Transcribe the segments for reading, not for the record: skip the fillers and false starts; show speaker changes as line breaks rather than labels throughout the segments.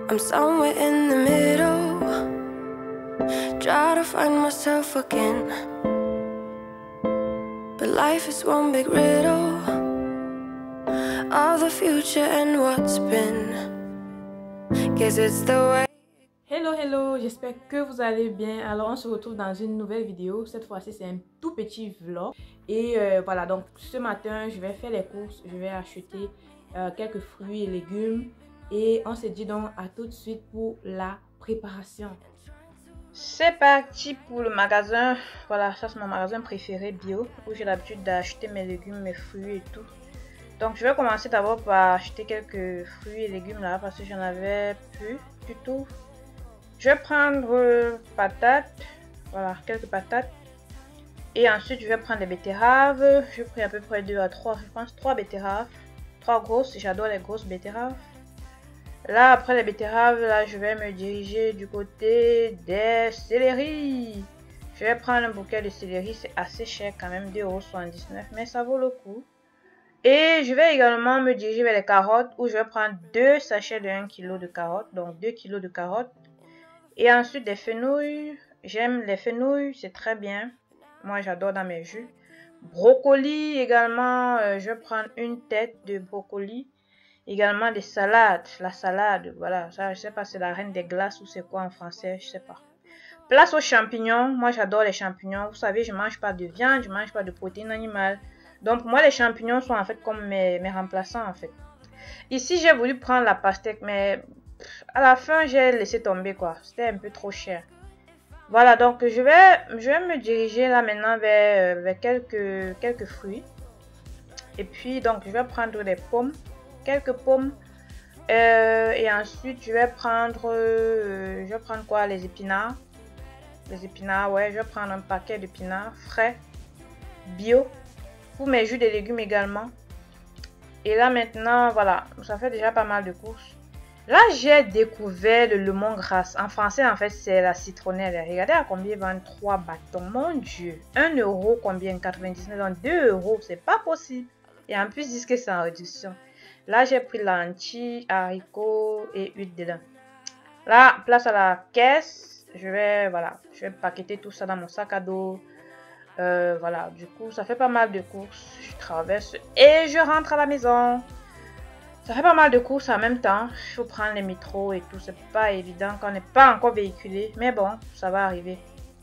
I'm somewhere in the middle, try to find myself again, but life is one big riddle of the future and what's been. Guess it's the way.
Hello, j'espère que vous allez bien. Alors on se retrouve dans une nouvelle vidéo. Cette fois-ci c'est un tout petit vlog. Et voilà, donc ce matin je vais faire les courses. Je vais acheter quelques fruits et légumes. Et on se dit donc à tout de suite pour la préparation. C'est parti pour le magasin. Voilà, ça c'est mon magasin préféré bio, où j'ai l'habitude d'acheter mes légumes, mes fruits et tout. Donc je vais commencer d'abord par acheter quelques fruits et légumes là, parce que j'en avais plus du tout. Je vais prendre patates, voilà, quelques patates. Et ensuite, je vais prendre des betteraves. Je prends à peu près 2 à 3, je pense 3 betteraves. 3 grosses, j'adore les grosses betteraves. Là, après les betteraves, là, je vais me diriger du côté des céleris. Je vais prendre un bouquet de céleri, c'est assez cher quand même, 2,79 €, mais ça vaut le coup. Et je vais également me diriger vers les carottes, où je vais prendre 2 sachets de 1 kg de carottes, donc 2 kg de carottes. Et ensuite des fenouils, j'aime les fenouils, c'est très bien. Moi j'adore dans mes jus. Brocoli également, je vais prendre une tête de brocoli. Également des salades, la salade, voilà, ça je sais pas c'est la reine des glaces ou c'est quoi en français, je sais pas. Place aux champignons, moi j'adore les champignons. Vous savez, je mange pas de viande, je mange pas de protéines animales. Donc pour moi les champignons sont en fait comme mes remplaçants en fait. Ici j'ai voulu prendre la pastèque mais à la fin j'ai laissé tomber quoi, c'était un peu trop cher. Voilà, donc je vais me diriger là maintenant vers quelques fruits. Et puis donc je vais prendre des pommes, quelques pommes. Et ensuite je vais prendre quoi, les épinards. Les épinards, ouais, je vais prendre un paquet d'épinards frais, bio, pour mes jus de légumes également. Et là maintenant, voilà, ça fait déjà pas mal de courses. Là, j'ai découvert le lemongrass. En français, en fait, c'est la citronnelle. Regardez à combien ils vendent 3 bâtons. Mon Dieu. 1 € combien? 99, donc 2 €. C'est pas possible. Et en plus, ils disent que c'est en réduction. Là, j'ai pris lentilles, haricots et huile dedans. Là, place à la caisse. Je vais paqueter tout ça dans mon sac à dos. Voilà, du coup, ça fait pas mal de courses. Je traverse et je rentre à la maison. Ça fait pas mal de courses en même temps. Il faut prendre les métros et tout. C'est pas évident quand on n'est pas encore véhiculé. Mais bon, ça va arriver.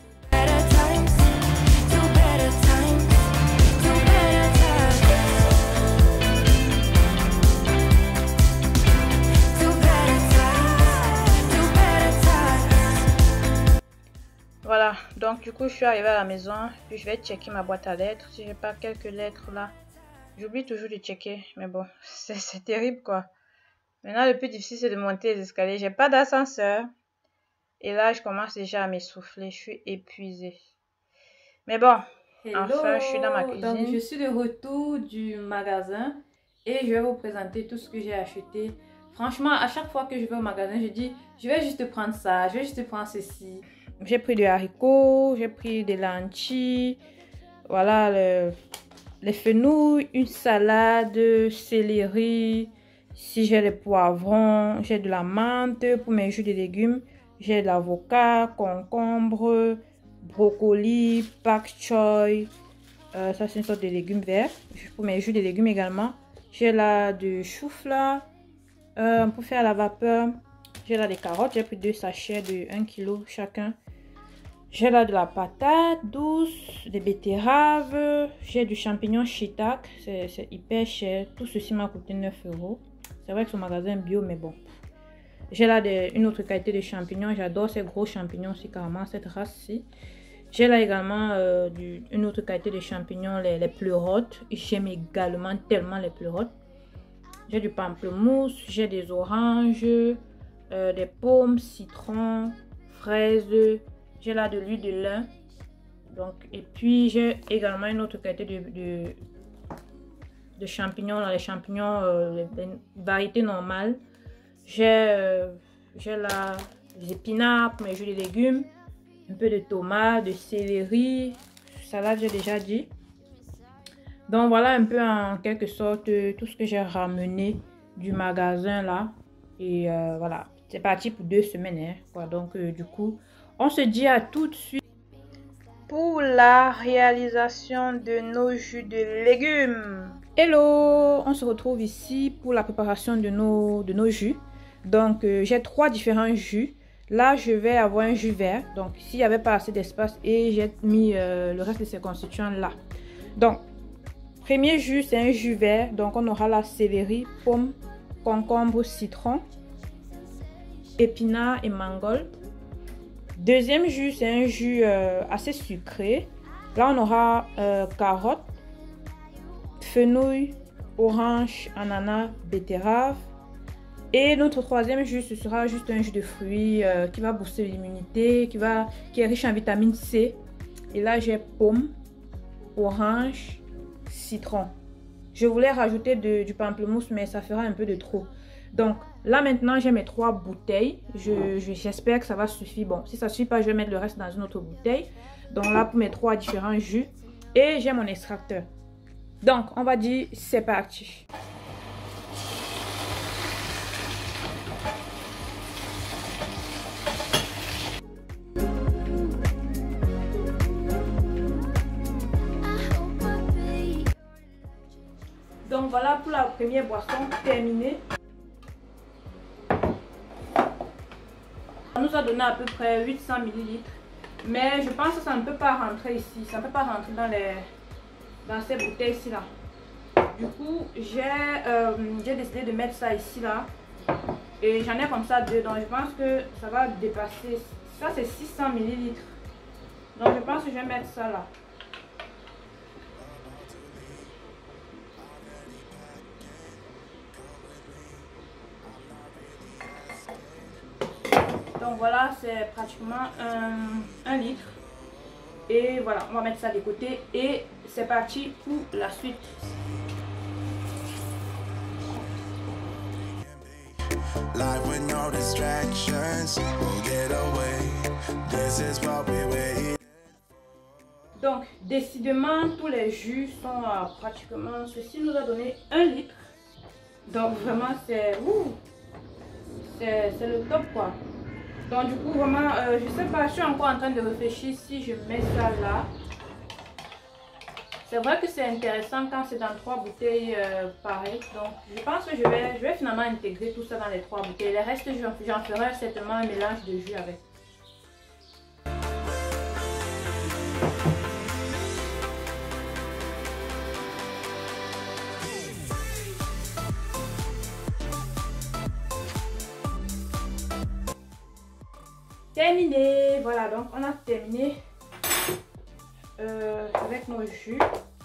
Voilà, donc du coup, je suis arrivée à la maison. Puis je vais checker ma boîte à lettres. Si j'ai pas quelques lettres là. J'oublie toujours de checker, mais bon, c'est terrible quoi. Maintenant, le plus difficile, c'est de monter les escaliers. J'ai pas d'ascenseur. Et là, je commence déjà à m'essouffler. Je suis épuisée. Mais bon, enfin, je suis dans ma cuisine. Donc, je suis de retour du magasin. Et je vais vous présenter tout ce que j'ai acheté. Franchement, à chaque fois que je vais au magasin, je dis, je vais juste prendre ça, je vais juste prendre ceci. J'ai pris des haricots, j'ai pris des lentilles. Voilà, les fenouils, une salade, céleri, si j'ai les poivrons, j'ai de la menthe pour mes jus de légumes, j'ai de l'avocat, concombre, brocoli, pak choy, ça c'est une sorte de légumes verts, pour mes jus de légumes également, j'ai là du chou-fleur pour faire la vapeur, j'ai là des carottes, j'ai pris 2 sachets de 1 kg chacun. J'ai là de la patate douce, des betteraves, j'ai du champignon shiitake, c'est hyper cher. Tout ceci m'a coûté 9 €. C'est vrai que c'est un magasin bio, mais bon. J'ai là une autre qualité de champignons, j'adore ces gros champignons aussi, carrément, cette race-ci. J'ai là également une autre qualité de champignons, les pleurotes. J'aime également tellement les pleurotes. J'ai du pamplemousse, j'ai des oranges, des pommes, citrons, fraises. J'ai là de l'huile de lin. Donc, et puis j'ai également une autre qualité de champignons, les champignons, les variétés normales. J'ai là des épinards pour mes jus de légumes, un peu de tomates, de céleri, salade j'ai déjà dit. Donc voilà un peu en quelque sorte tout ce que j'ai ramené du magasin là. Et voilà, c'est parti pour 2 semaines. Hein, quoi. Donc du coup, on se dit à tout de suite pour la réalisation de nos jus de légumes. Hello, on se retrouve ici pour la préparation de nos jus. Donc j'ai 3 différents jus. Là je vais avoir un jus vert, donc s'il n'y avait pas assez d'espace, et j'ai mis le reste de ces constituants là. Donc premier jus, c'est un jus vert, donc on aura la céleri, pomme, concombre, citron, épinards et mangold. Deuxième jus, c'est un jus assez sucré. Là, on aura carottes, fenouil, orange, ananas, betterave. Et notre troisième jus, ce sera juste un jus de fruits qui va booster l'immunité, qui est riche en vitamine C. Et là, j'ai pomme, orange, citron. Je voulais rajouter du pamplemousse, mais ça fera un peu de trop. Donc là maintenant j'ai mes 3 bouteilles. J'espère que ça va suffire. Bon, si ça ne suffit pas, je vais mettre le reste dans une autre bouteille. Donc là pour mes 3 différents jus. Et j'ai mon extracteur. Donc on va dire c'est parti. Donc voilà pour la première boisson terminée. On nous a donné à peu près 800 ml. Mais je pense que ça ne peut pas rentrer ici. Ça ne peut pas rentrer dans ces bouteilles ici là. Du coup, j'ai décidé de mettre ça ici là. Et j'en ai comme ça 2. Donc je pense que ça va dépasser. Ça c'est 600 ml. Donc je pense que je vais mettre ça là. Donc voilà, c'est pratiquement 1 litre. Et voilà, on va mettre ça de côté. Et c'est parti pour la suite. Donc, décidément, tous les jus sont pratiquement... Ceci nous a donné 1 litre. Donc vraiment, c'est le top quoi. Donc du coup vraiment je sais pas, je suis encore en train de réfléchir si je mets ça là. C'est vrai que c'est intéressant quand c'est dans 3 bouteilles pareilles. Donc je pense que je vais finalement intégrer tout ça dans les 3 bouteilles. Les restes j'en ferai certainement un mélange de jus avec. Terminé, voilà, donc on a terminé avec nos jus.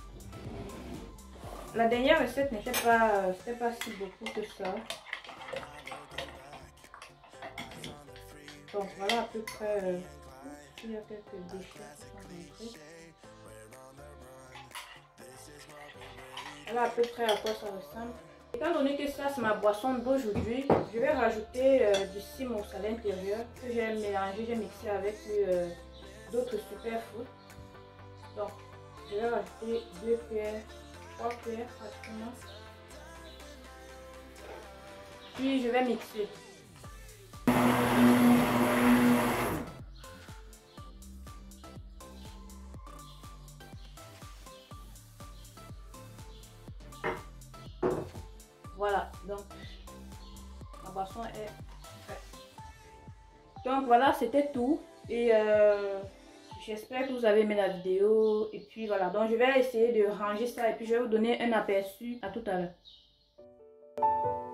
La dernière recette n'était pas si beaucoup que ça. Donc voilà à peu près, il y a quelques déchets qui sont rentrés. Voilà à peu près à quoi ça ressemble. Étant donné que ça c'est ma boisson d'aujourd'hui, je vais rajouter du cimos à l'intérieur que j'ai mélangé, j'ai mixé avec d'autres superfoods. Donc je vais rajouter 2 cuillères, 3 cuillères pratiquement. Puis je vais mixer. Voilà, donc ma boisson est faite. Donc voilà, c'était tout. Et j'espère que vous avez aimé la vidéo. Et puis voilà, donc je vais essayer de ranger ça et puis je vais vous donner un aperçu à tout à l'heure.